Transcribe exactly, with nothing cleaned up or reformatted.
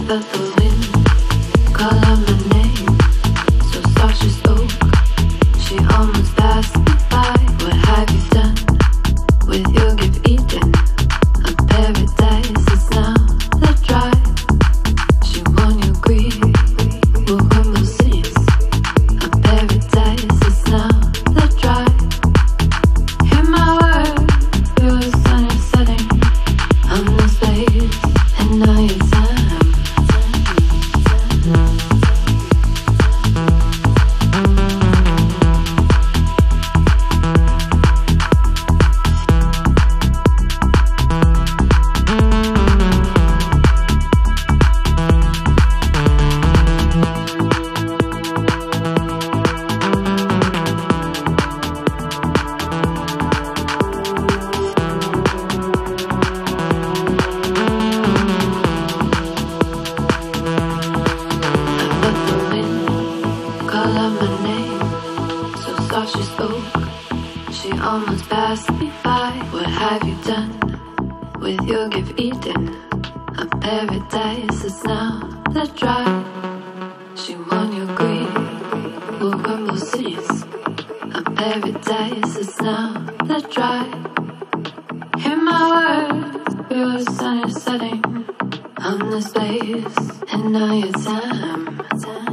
felt the wind call out my name. So soft she spoke, she almost passed me by. What have you done with your gift eaten? A paradise is now the drive. She won your greed, will crumble cities. A paradise is now the drive. Hear my word, you're a sun is setting. I'm the space, and now your time. She spoke, she almost passed me by. What have you done with your gift eaten? A paradise is now the drive. She won your greed, will crumble cities. A paradise is now the drive. Hear my word, your sun is setting. I'm the space, and now your time.